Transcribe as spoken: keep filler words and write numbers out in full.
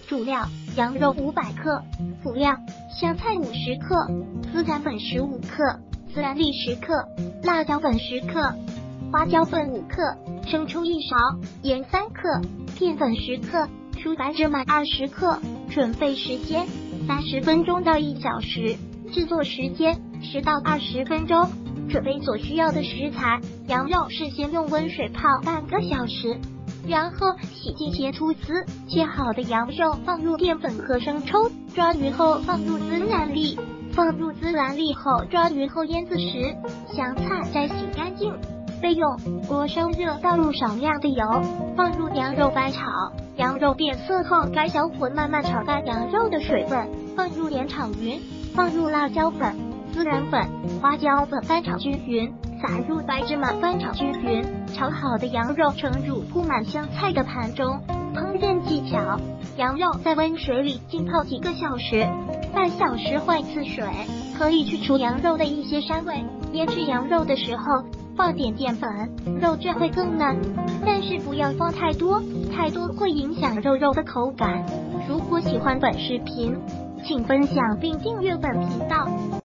主料：羊肉五百克，辅料：香菜五十克，孜然粉十五克，孜然粒十克，辣椒粉十克，花椒粉五克，生抽一勺，盐三克，淀粉十克，粗白芝麻二十克。准备时间：三十分钟到一小时。制作时间：十到二十分钟。准备所需要的食材：羊肉事先用温水泡半个小时，然后洗净切粗丝。切好的羊肉放入淀粉和生抽，抓匀后放入孜然粒，放入孜然粒后抓匀后腌制时，香菜摘洗干净。备用：锅烧热，倒入少量的油，放入羊肉翻炒，羊肉变色后该小火慢慢炒干羊肉的水分，放入盐炒匀，放入辣椒粉、孜然粉、花椒粉翻炒均匀，撒入白芝麻翻炒均匀。炒好的羊肉盛入铺满香菜的盘中。烹饪技巧：羊肉在温水里浸泡几个小时，半小时换一次水，可以去除羊肉的一些膻味。腌制羊肉的时候放点淀粉，肉质会更嫩，但是不要放太多，太多会影响肉肉的口感。如果喜欢本视频，请分享并订阅本频道。